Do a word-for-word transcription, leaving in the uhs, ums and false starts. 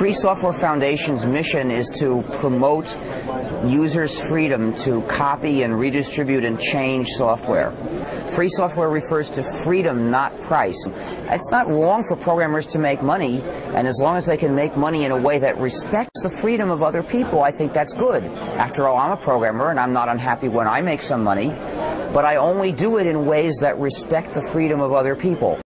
Free Software Foundation's mission is to promote users' freedom to copy and redistribute and change software. Free software refers to freedom, not price. It's not wrong for programmers to make money, and as long as they can make money in a way that respects the freedom of other people, I think that's good. After all, I'm a programmer, and I'm not unhappy when I make some money, but I only do it in ways that respect the freedom of other people.